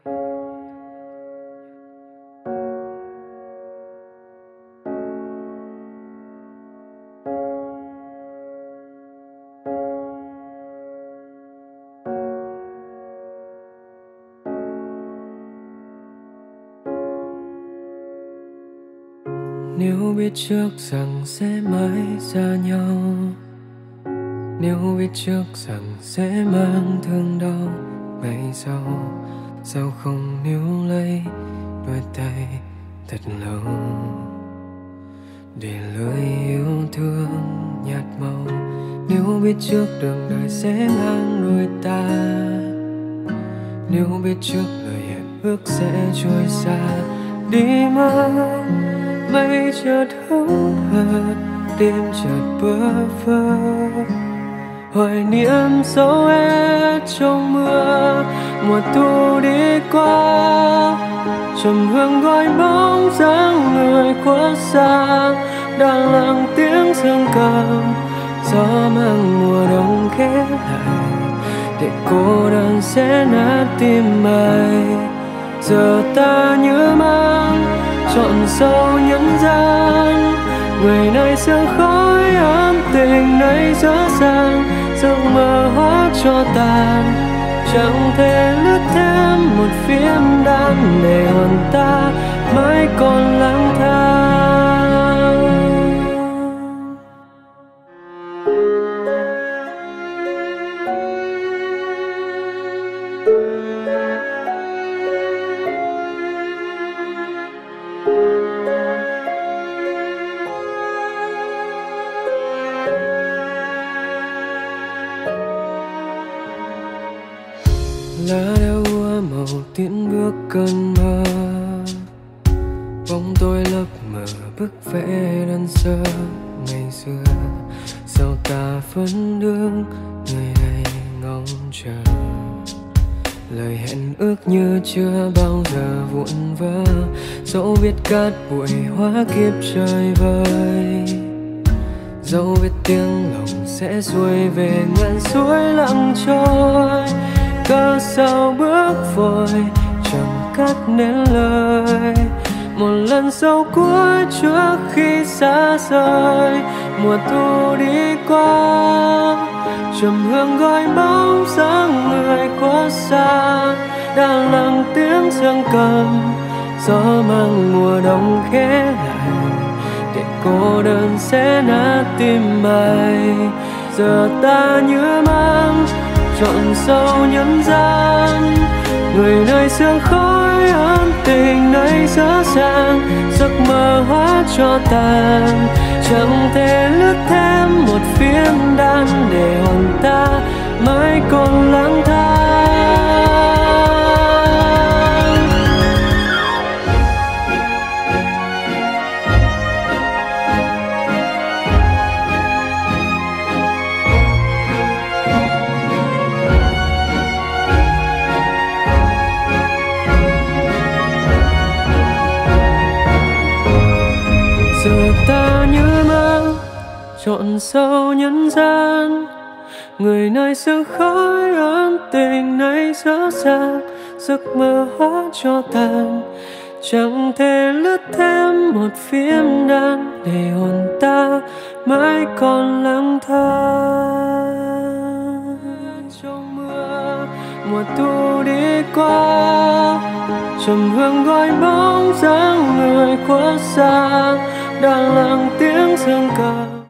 Nếu biết trước rằng sẽ mãi xa nhau, nếu biết trước rằng sẽ mang thương đau ngày sau, sao không níu lấy đôi tay thật lâu, để lời yêu thương nhạt màu. Nếu biết trước đường đời sẽ ngang đôi ta, nếu biết trước lời hẹn ước sẽ trôi xa đi mất, mây chợt hững hờ, đêm chợt bơ vơ, hoài niệm dấu hết trong mưa. Mùa thu đi qua, trầm hương gọi bóng dáng người khuất xa, đang lặng tiếng dương cầm, gió mang mùa đông khép lại, để cô đơn sẽ nát tim ai. Giờ ta nhớ mang trọn sâu nhân gian, người này sương khói ấm tình nay dở dang, giấc mơ hóa cho tàn, chẳng thể lướt thêm một phiến đan để hồn ta mãi còn lang thang. Lá đã úa màu tiễn bước cơn mơ, bóng tôi lấp mờ bức vẽ đơn sơ ngày xưa. Sao ta vẫn đứng người này ngóng chờ, lời hẹn ước như chưa bao giờ vụn vỡ, dẫu biết cát bụi hóa kiếp trời vơi, dẫu biết tiếng lòng sẽ xuôi về ngàn suối lặng trôi. Cớ sao bước vội chẳng cắt nên lời, một lần sau cuối trước khi xa rời. Mùa thu đi qua, trầm hương gọi bóng dáng người khuất xa, đang lặng tiếng dương cầm, gió mang mùa đông khẽ lại, để cô đơn sẽ nát tim ai. Giờ ta nhớ mang trọn sâu nhân gian, người nơi sương khói ấm tình nay dở dang, giấc mơ hóa cho tàn, chẳng thể lướt thêm một phiến đan để hồn ta mãi còn lang thang. Giờ ta nhớ mang trọn sâu nhân gian, người nơi sương khói ấm tình nay dở dang, giấc mơ hóa cho tàn, chẳng thể lướt thêm một phiến đan để hồn ta mãi còn lang thang. Trong mưa mùa thu đi qua, trầm hương gọi bóng dáng người khuất xa, đang lặng tiếng dương cầm.